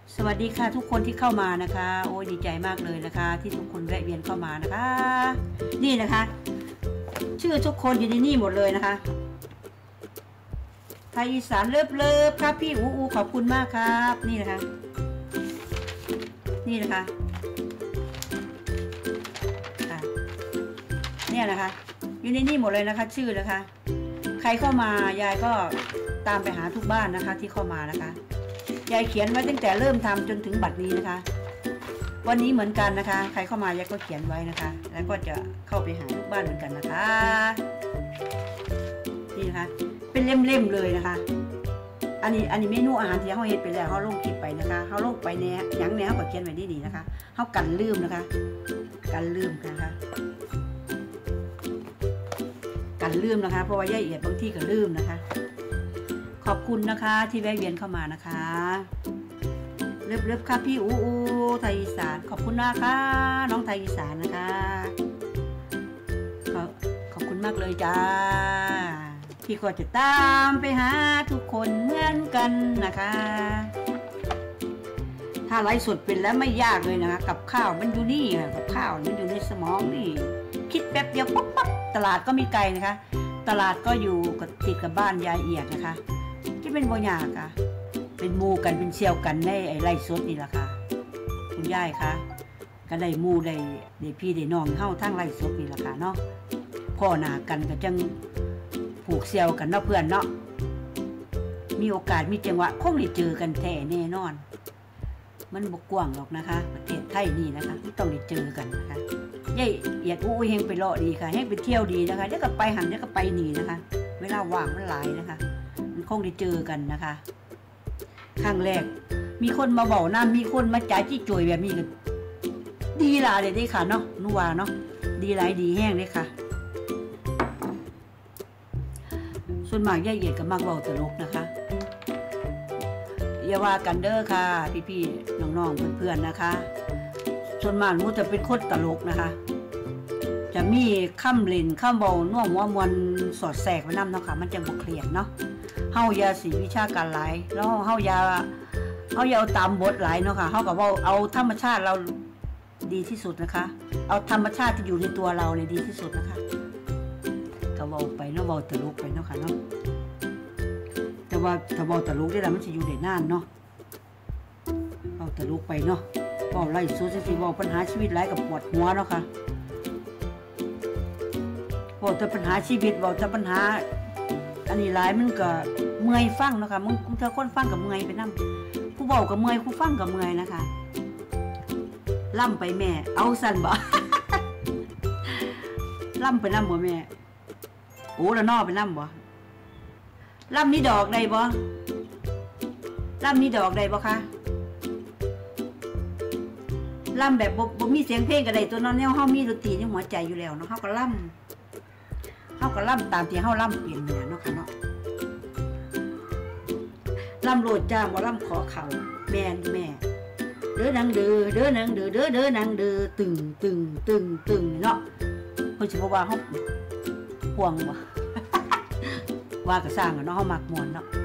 สวัสดีค่ะทุกคนที่เข้ามานะคะโอ้ยดีใจมากเลยนะคะที่ทุกคนแวะเวียนเข้ามานะคะนี่นะคะชื่อทุกคนอยู่ในนี่หมดเลยนะคะไทยอีสานเลิฟครับพี่อูขอบคุณมากครับนี่นะคะนี่นะคะเนี่ยนะคะอยู่ในนี่หมดเลยนะคะชื่อนะคะใครเข้ามายายก็ตามไปหาทุกบ้านนะคะที่เข้ามานะคะยายเขียนไว้ตั้งแต่เริ่มทำจนถึงบัดนี้นะคะวันนี้เหมือนกันนะคะใครเข้ามายายก็เขียนไว้นะคะแล้วก็จะเข้าไปหาทุกบ้านเหมือนกันนะคะนี่นะคะเป็นเล่มๆเลยนะคะอันนี้เมนูอาหารที่เขาเฮ็ดไปแล้วเขาลงคลิปไปนะคะเขาลงไปเนี่ยยังเนี่ยเขาก็เขียนไว้ดีๆนะคะเขากันลืมนะคะกันลืมนะคะกันลืมนะคะเพราะว่ายายเอียดบางที่ก็ลืมนะคะขอบคุณนะคะที่แวะเวียนเข้ามานะคะเลิฟค่ะพี่อูไทยอีสานขอบคุณนะคะน้องไทยอีสานนะคะขอบคุณมากเลยจ้าพี่ก็จะตามไปหาทุกคนเหมือนกันนะคะถ้าไลฟ์สดเป็นแล้วไม่ยากเลยนะคะกับข้าวมันอยู่นี่ค่ะกับข้าวมันอยู่ในสมองนี่คิดแป๊บเดียวปั๊บตลาดก็มีไกลนะคะตลาดก็อยู่ติดกับบ้านยายเอียดนะคะที่เป็นบ่ยากค่ะเป็นมูกันเป็นเชี่ยวกันในไร่สดนี่แหละค่ะคุณยายคะก็ได้มูได้พี่ได้น้องเข้าทั้งไร่สดนี่แหละค่ะเนาะพ่อหน้ากันก็จังผูกเชี่ยวกันเนาะเพื่อนเนาะมีโอกาสมีจังหวะคงได้เจอกันแท้แน่นอนมันบกกว้างหรอกนะคะประเทศไทยนี่นะคะที่ต้องได้เจอกันนะคะยายเอียดเฮงไปเลาะดีค่ะให้ไปเที่ยวดีนะคะเดี๋ยวก็ไปหันเดี๋ยวก็ไปหนีนะคะเวลาว่างมันหลายนะคะมันคงได้เจอกันนะคะครั้งแรกมีคนมาบอกน้ำมีคนมาจ่ายจี้จ่วยแบบนี้ก็ดีหลายเลยได้ค่ะเนาะนัวเนาะดีหลายดีแห้งเลยค่ะส่วนมากยายเอียดกับมักเบาตลกนะคะอย่าว่ากันเด้อค่ะพี่ๆน้องๆเพื่อนๆนะคะส่วนมากมูจะเป็นคนตลกนะคะจะมีข้ามเล่นข้ามเบาน่วมว่ามวนสอดแสกไว้นำเนาะค่ะมันจะบ่เครียดเนาะเฮายาสีวิชาการหลายแล้วเฮายาเอาตามบทหลายเนาะค่ะเฮาก็เว้าเอาธรรมชาติเราดีที่สุดนะคะเอาธรรมชาติที่อยู่ในตัวเราเนี่ยดีที่สุดนะคะก็เว้าไปเนาะเว้าตลกไปเนาะค่ะเนาะแต่ว่าถ้าเว้าตลกได้แล้วมันสิอยู่ได้นานเนาะเว้าตลกไปเนาะเว้าไล่สู้สิเว้าปัญหาชีวิตหลายกับปวดหัวเนาะค่ะเว้าแต่ปัญหาชีวิตเว้าแต่ปัญหาอันนี้หลายมันก็เมื่อยฟังเนาะค่ะมึงเธอคนฟังกับเมื่อยไปนำผู้เว้ากับเมื่อยผู้ฟังกับเมื่อยนะคะล่ำไปแม่เอาสั่นบ่ ล่ำไปนำบ่แม่โอ้ละนอไปนำบ่ล่ำมีดอกได้บ่ล่ำมีดอกได้บ่คะล่ำแบบบ่มีเสียงเพลงก็ได้ตัวนั้นแนวเฮามีดนตรีในหัวใจอยู่แล้วเนาะเฮาก็ล่ำตามที่เฮาล่ำเปลี่ยนเนี่ยเนาะค่ะเนาะล่ำโลดจ้าบ่ล่ำขอเขาแม่นแม่เด้อนางเด้อเด้อนางเด้อเด้อนางเด้อตึงเนาะเพิ่นสิบ่ว่าเฮาห่วงบ่ว่าก็สร้างเนาะเฮามักม่วนเนาะ